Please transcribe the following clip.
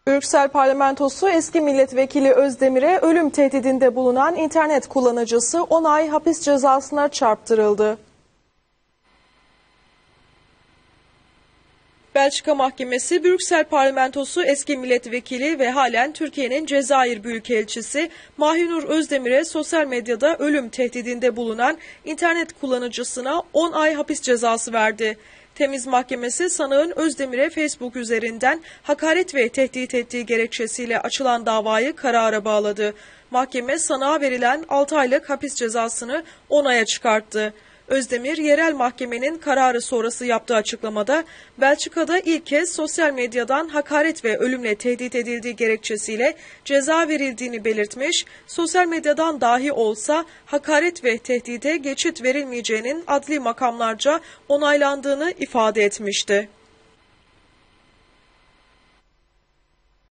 Brüksel Parlamentosu eski milletvekili Özdemir'e ölüm tehdidinde bulunan internet kullanıcısı 10 ay hapis cezasına çarptırıldı. Belçika Mahkemesi, Brüksel Parlamentosu eski milletvekili ve halen Türkiye'nin Cezayir Büyükelçisi Mahinur Özdemir'e sosyal medyada ölüm tehdidinde bulunan internet kullanıcısına 10 ay hapis cezası verdi. Temiz Mahkemesi, sanığın Özdemir'e Facebook üzerinden hakaret ve tehdit ettiği gerekçesiyle açılan davayı karara bağladı. Mahkeme, sanığa verilen 6 aylık hapis cezasını 10 aya çıkarttı. Özdemir, yerel mahkemenin kararı sonrası yaptığı açıklamada, Belçika'da ilk kez sosyal medyadan hakaret ve ölümle tehdit edildiği gerekçesiyle ceza verildiğini belirtmiş, sosyal medyadan dahi olsa hakaret ve tehdide geçit verilmeyeceğinin adli makamlarca onaylandığını ifade etmişti.